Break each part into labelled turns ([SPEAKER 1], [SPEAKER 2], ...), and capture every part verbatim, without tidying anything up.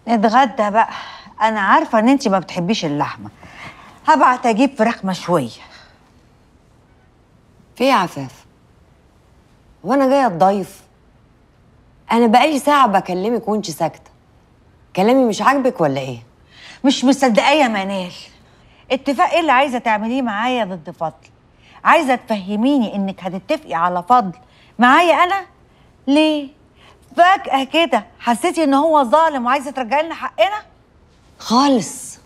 [SPEAKER 1] نتغدى بقى. انا عارفه ان انتي ما بتحبيش اللحمه. هبعت اجيب فراخ مشويه.
[SPEAKER 2] في ايه يا عفاف؟ هو انا جايه اتضيف؟ انا بقالي ساعه بكلمك وانت ساكته. كلامي مش عاجبك ولا ايه؟
[SPEAKER 1] مش مصدقاه يا منال. اتفاق ايه اللي عايزه تعمليه معايا ضد فضل؟ عايزه تفهميني انك هتتفقي على فضل معايا انا؟ ليه فجاه كده حسيتي ان هو ظالم وعايزه ترجعي لنا حقنا؟
[SPEAKER 2] خالص.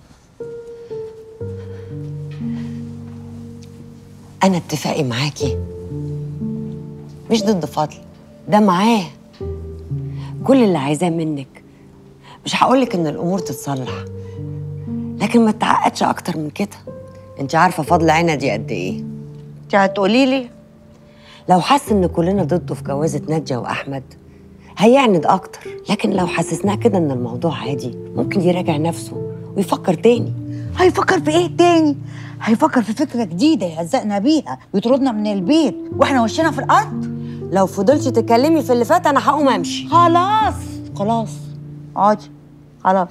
[SPEAKER 2] انا اتفاقي معاكي مش ضد فضل، ده معاه. كل اللي عايزاه منك، مش هقولك ان الامور تتصلح، لكن ما تتعقدش اكتر من كده. انت عارفه فضل عندي قد ايه.
[SPEAKER 1] انت هتقولي لي؟
[SPEAKER 2] لو حس ان كلنا ضده في جوازه ناديه واحمد هيعند اكتر، لكن لو حسسناه كده ان الموضوع عادي ممكن يراجع نفسه ويفكر تاني.
[SPEAKER 1] هيفكر في ايه تاني؟ هيفكر في فكره جديده يهزقنا بيها ويطردنا من البيت واحنا وشنا في الارض.
[SPEAKER 2] لو فضلتش تتكلمي في اللي فات انا هقوم امشي.
[SPEAKER 1] خلاص خلاص اقعدي. خلاص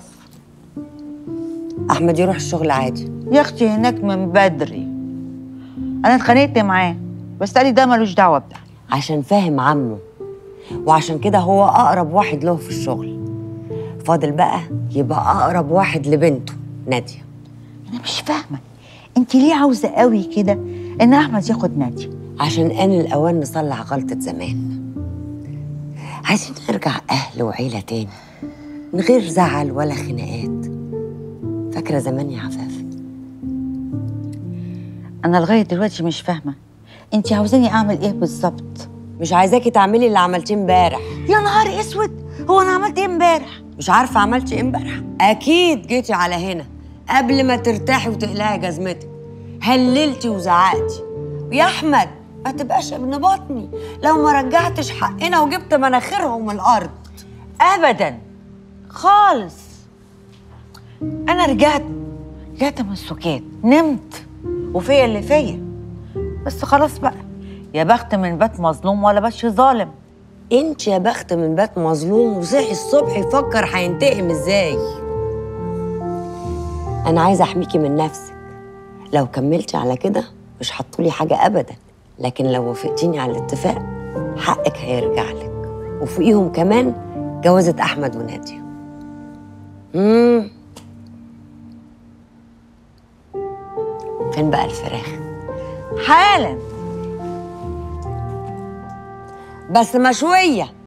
[SPEAKER 2] احمد يروح الشغل عادي.
[SPEAKER 1] يا اختي هناك من بدري. انا اتخانقت معاه بس قالي ده ملوش دعوه بده.
[SPEAKER 2] عشان فاهم عمه، وعشان كده هو اقرب واحد له في الشغل. فاضل بقى يبقى اقرب واحد لبنته ناديه.
[SPEAKER 1] انا مش فاهمه انت ليه عاوزه قوي كده ان احمد ياخد ناديه؟
[SPEAKER 2] عشان آن الأوان نصلح غلطة زمان. عايزين نرجع أهل وعيلة تاني من غير زعل ولا خناقات. فاكرة زمان يا عفاف؟
[SPEAKER 1] انا لغايه دلوقتي مش فاهمه انت عاوزاني اعمل ايه بالظبط؟
[SPEAKER 2] مش عايزاكي تعملي اللي عملتيه امبارح.
[SPEAKER 1] يا نهار اسود، هو انا عملت ايه امبارح؟
[SPEAKER 2] مش عارفة عملتي ايه امبارح؟ أكيد جيتي على هنا قبل ما ترتاحي وتقلعي جزمتك، هللتي وزعقتي. ويا أحمد ما تبقاش ابن بطني لو ما رجعتش حقنا وجبت مناخيرهم الأرض.
[SPEAKER 1] ابدا خالص. انا رجعت رجعت من السكات، نمت وفيا اللي فيا. بس خلاص بقى، يا بخت من بات مظلوم ولا باتش ظالم.
[SPEAKER 2] انت يا بخت من بات مظلوم وصحي الصبح يفكر هينتقم ازاي. انا عايزه احميكي من نفسك. لو كملتي على كده مش هتطولي حاجه ابدا، لكن لو وافقتيني على الاتفاق حقك هيرجع لك، وفوقيهم كمان جوازة احمد وناديه. امم فين بقى الفراخ؟
[SPEAKER 1] حالا
[SPEAKER 2] بس مشويه.